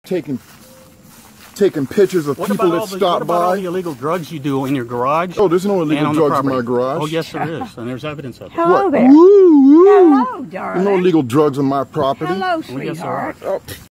taking pictures of people that stop by. What about all the illegal drugs you do in your garage? Oh, there's no illegal drugs in my garage. Oh, yes, there is, and there's evidence of it. Hello What? there. Woo, woo. Hello, darling. There's no illegal drugs on my property. Hello, Oh, yes, there are. sweetheart. Oh.